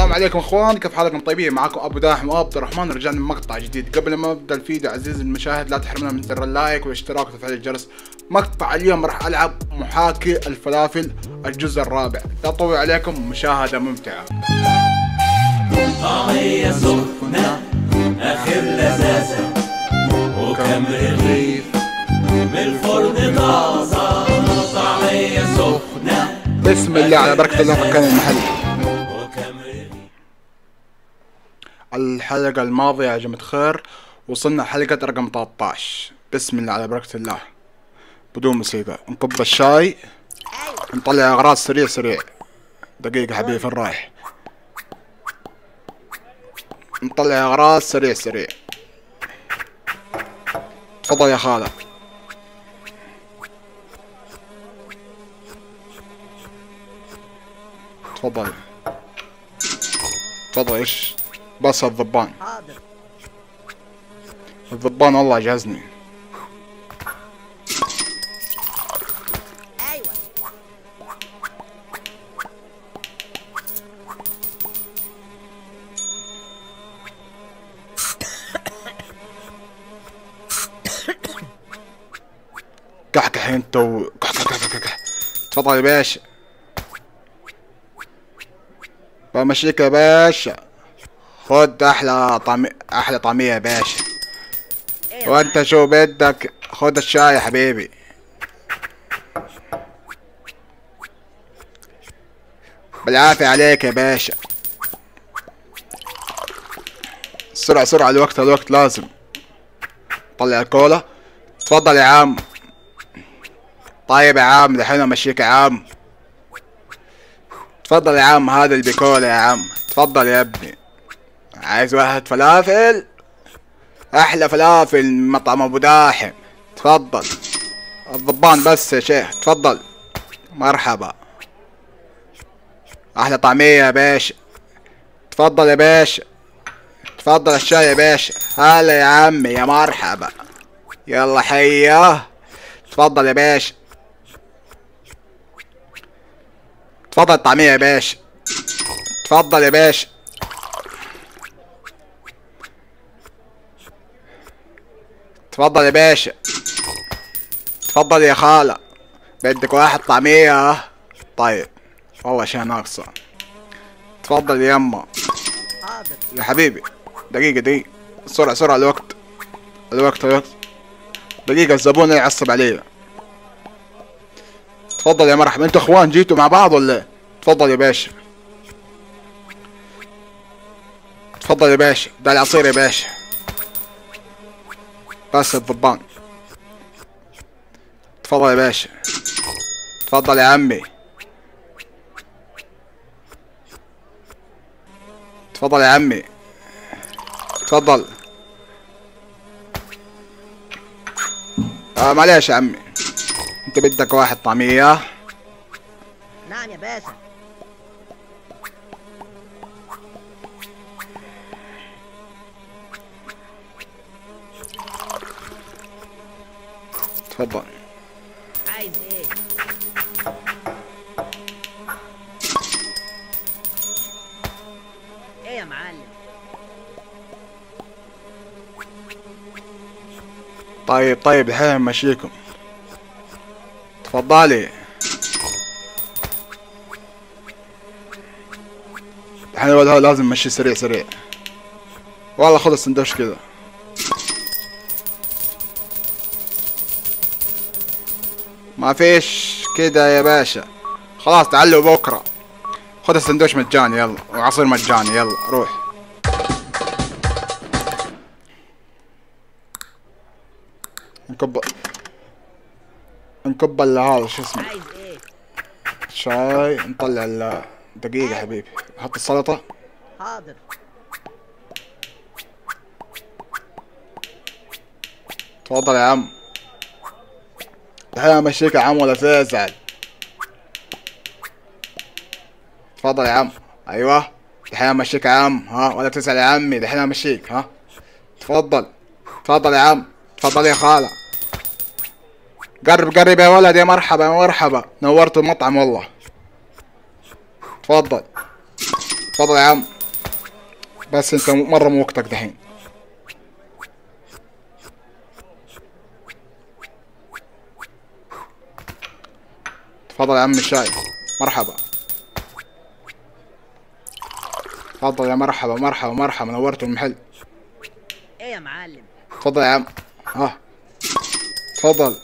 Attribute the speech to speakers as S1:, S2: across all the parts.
S1: السلام عليكم اخوان، كيف حالكم؟ طيبين؟ معاكم ابو داحم وعبد الرحمن. رجعنا بمقطع جديد. قبل ما ابدا الفيديو عزيزي المشاهد لا تحرمنا من زر اللايك والاشتراك وتفعيل الجرس. مقطع اليوم راح العب محاكي الفلافل الجزء الرابع. لا اطول عليكم، مشاهدة ممتعة.
S2: طعمية سخنة اخر لذاذة وكم رغيف من الفرن طازة. طعمية سخنة
S1: بسم الله على بركة الله. مكان المحل. الحلقة الماضية يا جماعة خير وصلنا حلقة رقم 13. بسم الله على بركة الله. بدون موسيقى. نكب الشاي، نطلع اغراض سريع سريع. دقيقة حبيبي فين رايح؟ نطلع اغراض سريع سريع. تفضل يا خالد. تفضل تفضل. ايش بس الضبان؟ الضبان والله جازني. كحكح انت كح. تفضل يا باشا. بمشيك يا باشا. خد احلى طعمية يا باشا. وانت شو بدك؟ خد الشاي يا حبيبي. بالعافية عليك يا باشا. سرعة سرعة، الوقت لازم. طلع الكولا. تفضل يا عم. طيب يا عم دحين امشيك يا عم. تفضل يا عم، هذا البيكولا يا عم. تفضل يا ابني. عايز واحد فلافل؟ احلى فلافل من مطعم ابو داحم. تفضل. الضبان بس يا شيخ. تفضل. مرحبا. احلى طعمية يا باشا. تفضل يا باشا. تفضل الشاي يا باشا. هلا يا عمي يا مرحبا. يلا حياه. تفضل يا باشا. تفضل الطعمية يا باشا. تفضل يا باشا. تفضل يا باشا. تفضل يا خالة. بدك واحد طعمية؟ طيب والله شي ناقصة. تفضل يا يما. يا حبيبي دقيقة. سرعة سرعة، الوقت. دقيقة الزبون يعصب علي. تفضل يا مرحبا. انتوا اخوان جيتوا مع بعض ولا؟ تفضل يا باشا. تفضل يا باشا. ده العصير يا باشا. بس الضبان. تفضل يا باشا. تفضل يا عمي. تفضل يا عمي. تفضل. معليش يا عمي. انت بدك واحد طعمية؟
S3: نعم يا باشا.
S1: تفضل.
S3: عايز ايه؟ ايه يا معلم؟
S1: طيب الحين ماشيكم. تفضلي. الحين الولد هذا لازم نمشي سريع. والله خذ السندوتش كذا. ما فيش كده يا باشا. خلاص تعلوا بكره. خذ السندوتش مجاني يلا، وعصير مجاني يلا روح. نكب هذا شو اسمه
S3: عايز ايه؟
S1: شاي. نطلع دقيقة حبيبي. حط السلطة.
S3: حاضر.
S1: تفضل يا عم. الحين امشيك يا عم ولا تزعل؟ تفضل يا عم. ايوه الحين امشيك يا عم. ها ولا تزعل يا عمي؟ الحين امشيك. ها تفضل يا عم. تفضل يا خالة. قرب يا ولد. يا مرحبا نورت المطعم والله. تفضل يا عم. بس انت مرة مو وقتك دحين. تفضل يا عم الشاي. مرحبا. تفضل يا مرحبا مرحبا مرحبا، نورتوا المحل.
S3: ايه يا معلم؟
S1: تفضل يا عم. ها تفضل.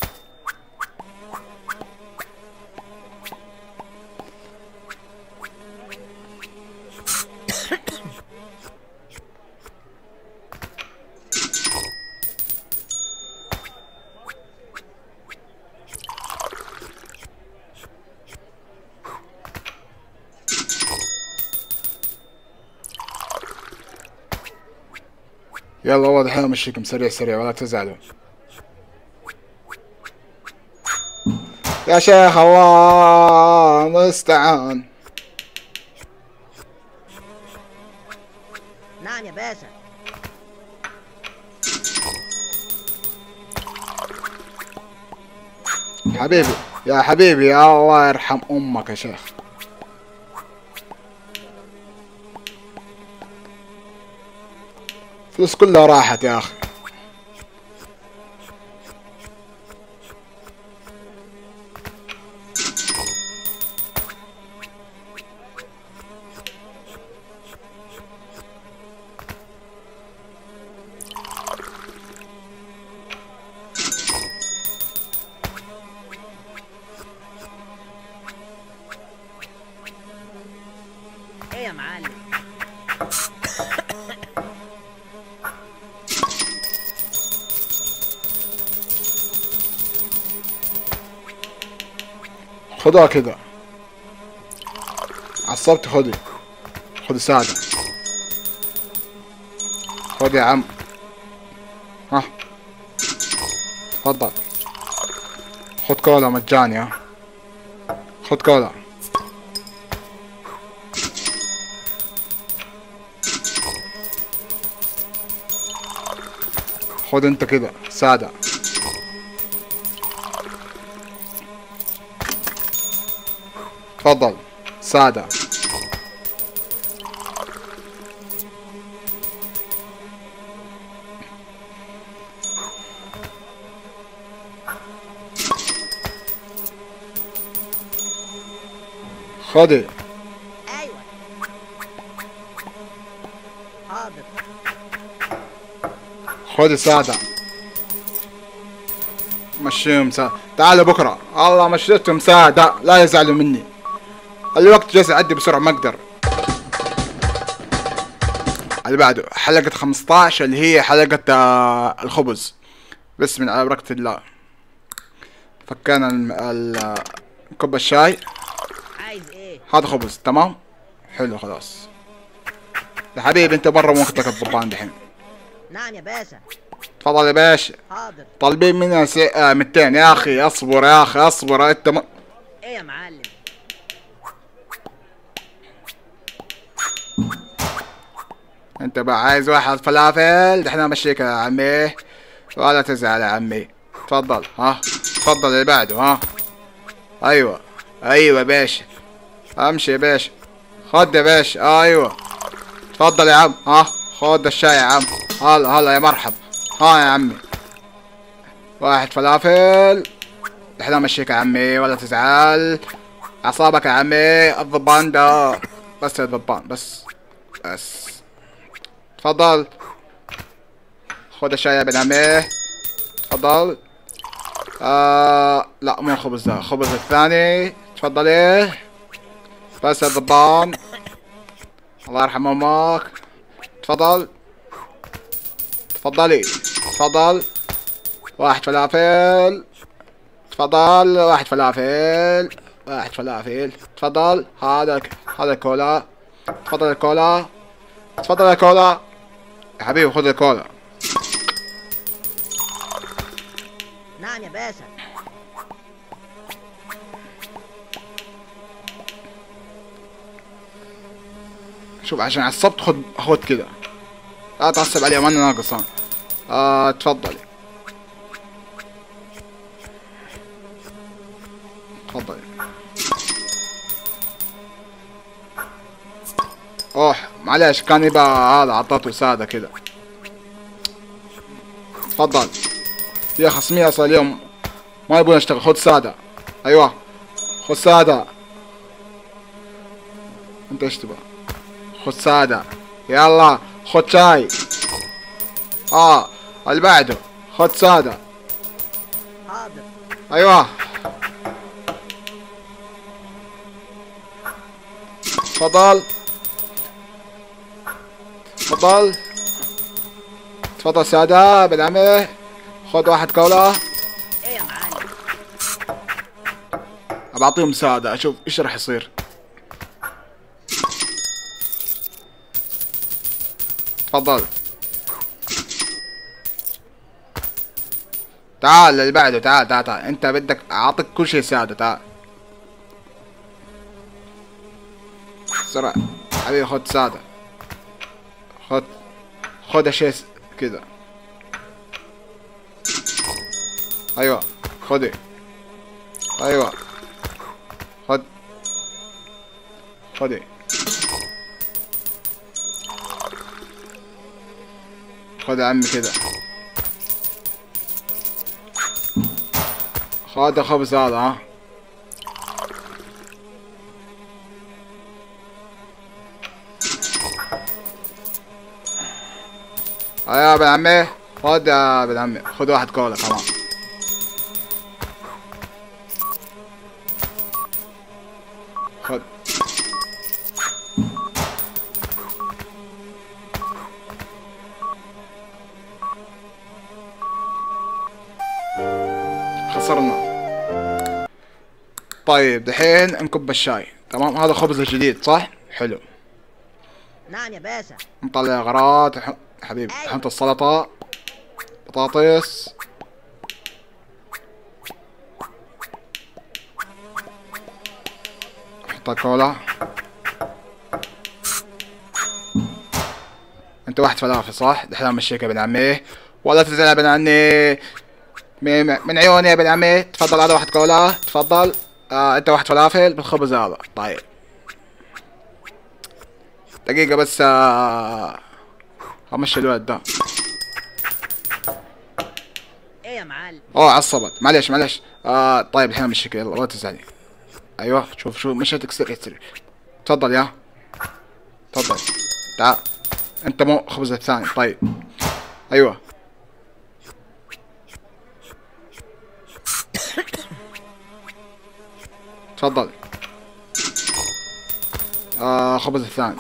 S1: يلا والله الحين امشيكم سريع سريع ولا تزعلوا. يا شيخ الله المستعان.
S3: نعم يا باشا.
S1: حبيبي يا حبيبي، يا الله يرحم امك يا شيخ. فلوس كلها راحت يا اخي.
S3: ايه يا معلم؟
S1: خدها كده. عصبت. خدي خدي ساعدة. خد يا عم. ها تفضل. خد كولا مجاني. ها خد كولا. خد انت كده سادة. تفضل سادة. خدي.
S3: ايوه حاضر.
S1: خدي سادة. مشيهم سادة. تعالوا بكرة. الله مشيتهم سادة لا يزعلوا مني. الوقت جالس يعدي بسرعة ما اقدر. اللي بعده حلقة 15 اللي هي حلقة الخبز. بسم الله على بركة الله. فكينا كوب الشاي.
S3: عايز ايه؟
S1: هذا خبز تمام. حلو خلاص. يا حبيبي انت برا وقتك الضبان دحين.
S3: نعم يا باشا.
S1: تفضل يا باشا.
S3: حاضر.
S1: طالبين منها 200 يا اخي. اصبر يا اخي اصبر انت
S3: ايه يا معلم؟
S1: انت بقى عايز واحد فلافل دحين امشيك يا عمي ولا تزعل يا عمي. تفضل. ها تفضل اللي بعده. ها ايوه ايوه يا باشا. امشي يا باشا. خد يا باشا. ايوه تفضل يا عم. ها خد الشاي يا عم. هلا هلا يا مرحب. ها يا عمي واحد فلافل دحين امشيك يا عمي ولا تزعل. اعصابك يا عمي. الضبان ده بس يا ضبان بس. تفضل. خد الشاي يا ابن عمي. تفضل. لا مو خبز ده. خبز الثاني. تفضلي. بس يا ضبان. الله يرحم امك. تفضل. تفضلي. تفضل. واحد فلافل. تفضل. واحد فلافل. واحد فلافل. تفضل. هذا الكولا. تفضل الكولا. تفضل الكولا يا حبيبي. خذ الكولا.
S3: نعم يا باشا.
S1: شوف عشان عصبت خذ كذا. لا تعصب علي. ما انا ناقص. تفضلي. تفضلي. اوه معلش كان يبقى هذا عطيته سادة كذا. تفضل يا خصمية اصلا اليوم ما يبون اشتغل. خذ سادة. ايوه خذ سادة. انت ايش تبغى؟ خذ سادة. يلا خذ شاي. اللي بعده خذ سادة.
S3: حاضر.
S1: ايوه تفضل تفضل تفضل سادة بالعمل. خذ واحد كولا.
S3: ايه يا معلم؟
S1: بعطيهم سادة اشوف ايش راح يصير. تفضل. تعال اللي بعده. تعال تعال تعال. انت بدك اعطيك كل شيء سادة. تعال بسرعة حبيبي. خذ سادة. خذ شيء كذا. ايوه خذي. ايوه خذي. خذ يا عمي كذا. خذ الخبز هذا. ها يا ابن عمي. خذ يا ابن عمي. خذ واحد كولا كمان. خذ. خسرنا. طيب دحين نكب الشاي. تمام. هذا خبز الجديد صح؟ حلو.
S3: نعم يا باشا.
S1: نطلع غرات حبيبي. حط السلطة. بطاطس. حط الكولا. انت واحد فلافل صح؟ دحين امشيك يا ابن عمي. ولا تزعل يا ابن عمي. من عيوني يا ابن عمي. تفضل هذا واحد كولا. تفضل. انت واحد فلافل بالخبز هذا. طيب دقيقة بس. امشي الولد ده.
S3: ايه يا معلم؟
S1: عصبت. معلش. طيب الحين امشيك. يلا ولا تزعلي. ايوه شوف مشيتك سريع. تفضل يا. تفضل. تعال. انت مو خبز الثاني. طيب ايوه. تفضل. خبز الثاني.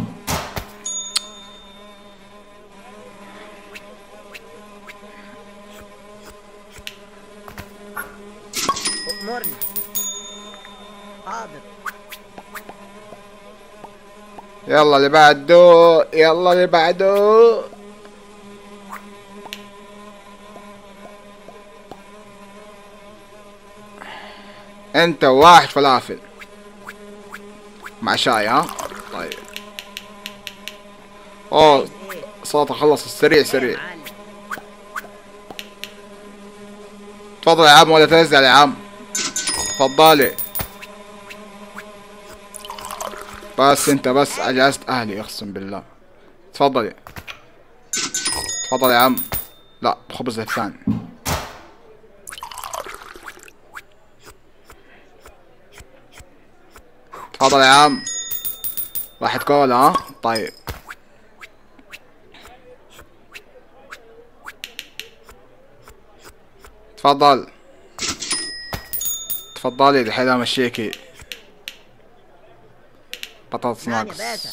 S3: أمرني. حاضر.
S1: يلا اللي بعده. يلا اللي بعده. انت واحد فلافل مع شاي. ها طيب.
S3: عايز ايه؟
S1: سلطة خلص سريع
S3: يا
S1: سريع.
S3: معلم؟
S1: تفضل يا عم ولا تنزل يا عم. تفضلي. بس انت بس اجازت اهلي اقسم بالله. تفضلي. تفضل يا عم. لا خبز الثاني. تفضل يا عم. واحد كولا. ها طيب. تفضل. تفضلي دحين امشيكي. بطاطس
S3: نعم يا
S1: ناقص.
S3: باشا.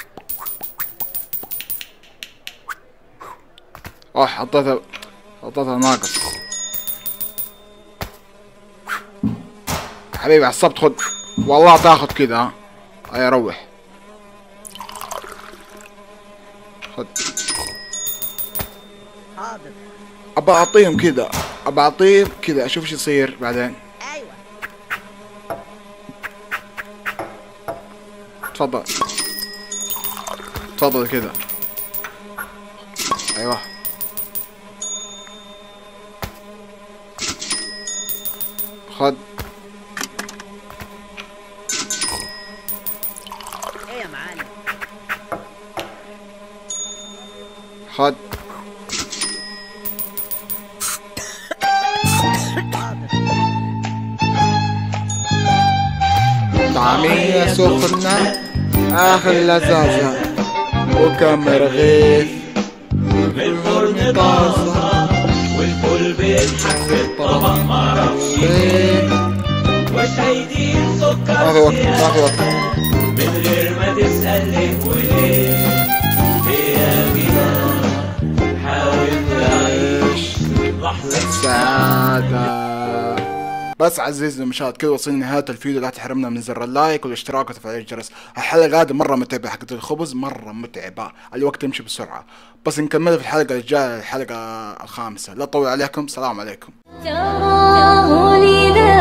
S1: حطيتها ناقص. حبيبي عصبت. خد والله تاخد كذا. ها اي روح. خد.
S3: حاضر.
S1: ابى اعطيهم كذا اشوف ايش يصير بعدين.
S3: ايوه.
S1: تفضل. تفضل كذا. ايوه. خد.
S3: ايه يا معلم؟
S1: خد. طعمية سخنة آخر لذاذة وكم رغيف
S2: بالفرن طازة والكل بيضحك في الطبق معرفش ليه وشايدين سكر زيادة من غير ما تسأل ليه وليه هي كده حاول تعيش لحظة
S1: سعادة. بس عزيزي المشاهد كده وصلنا نهاية الفيديو. لا تحرمنا من زر اللايك والاشتراك وتفعيل الجرس. الحلقة هذه مرة متعبة، حقت الخبز مرة متعبة، الوقت يمشي بسرعة. بس نكمل في الحلقة الجاية، الحلقة الخامسة. لا أطول عليكم، سلام عليكم.